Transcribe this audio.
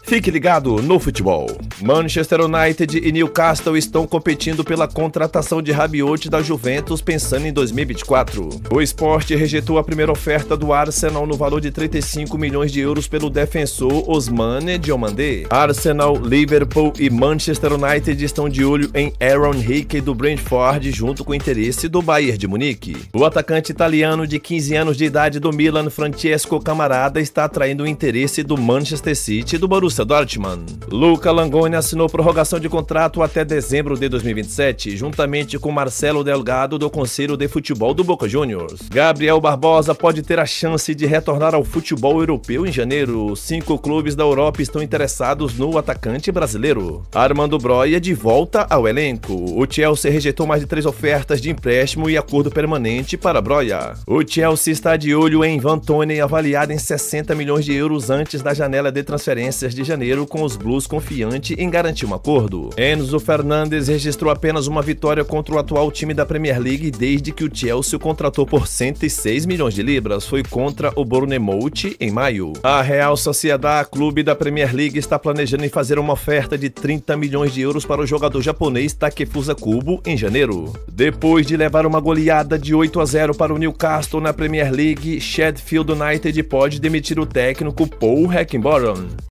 Fique ligado no futebol. Manchester United e Newcastle estão competindo pela contratação de Rabiot da Juventus pensando em 2024. O Sport rejeitou a primeira oferta do Arsenal no valor de 35 milhões de euros pelo defensor Ousmane Diomandé. Arsenal, Liverpool e Manchester United estão de olho em Aaron Hickey do Brentford junto com o interesse do Bayern de Munique. O atacante italiano de 15 anos de idade do Milan, Francesco Camarada, está atraindo o interesse do Manchester City e do Borussia Dortmund. Luca Langoni assinou prorrogação de contrato até dezembro de 2027, juntamente com Marcelo Delgado do Conselho de Futebol do Boca Juniors. Gabriel Barbosa pode ter a chance de retornar ao futebol europeu em janeiro. 5 clubes da Europa estão interessados no atacante brasileiro. Armando Broja de volta ao elenco. O Chelsea rejeitou mais de 3 ofertas de empréstimo e acordo permanente para Broja. O Chelsea está de olho em Ivan Toney, avaliado em 60 milhões de euros antes da janela de transferências de janeiro, com os Blues confiante em garantir um acordo. Enzo Fernandes registrou apenas uma vitória contra o atual time da Premier League desde que o Chelsea o contratou por 106 milhões de libras. Foi contra o Bournemouth em maio. A Real Sociedad, clube da Premier League, está planejando em fazer uma oferta de 30 milhões de euros para o jogador japonês Takefusa Kubo em janeiro. Depois de levar uma goleada de 8-0 para o Newcastle na Premier League, Sheffield United pode demitir o técnico Paul Heckingbottom.